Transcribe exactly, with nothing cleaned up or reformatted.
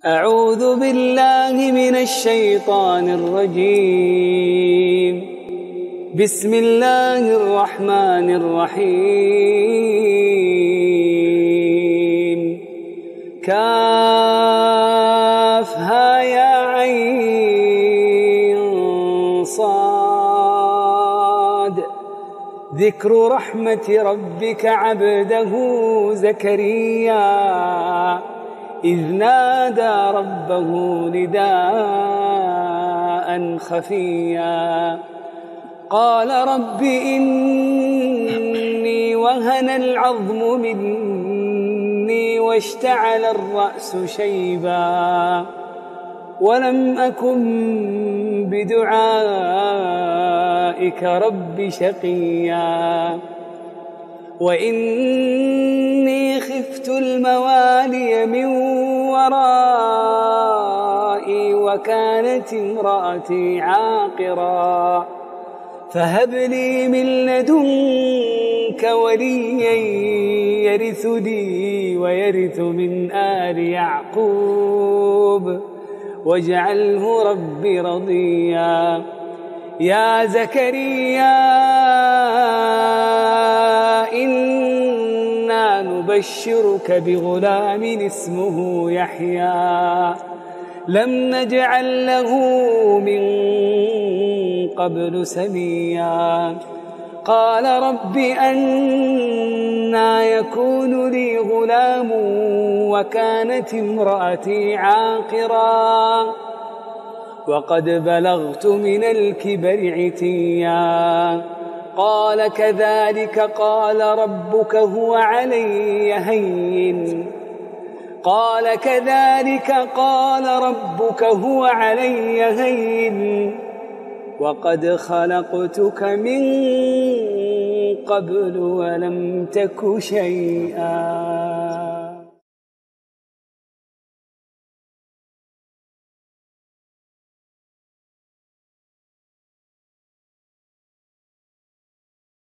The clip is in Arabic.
أعوذ بالله من الشيطان الرجيم. بسم الله الرحمن الرحيم. كافها يا عين صاد. ذكر رحمة ربك عبده زكريا إذ نادى ربه نداء خفيا قال رب إني وهن العظم مني واشتعل الرأس شيبا ولم أكن بدعائك رب شقيا وإني خفت الموالي من ورائي وكانت امرأتي عاقرا فهب لي من لدنك وليا يرثني ويرث من آل يعقوب واجعله رب رضيا. يا زكريا إنا نبشرك بغلام اسمه يحيى لم نجعل له من قبل سميا قال رب أنى يكون لي غلام وكانت امرأتي عاقرا وقد بلغت من الكبر عتيا قال كذلك قال ربك هو علي هين قال كذلك قال ربك هو علي هين وقد خلقتك من قبل ولم تك شيئا.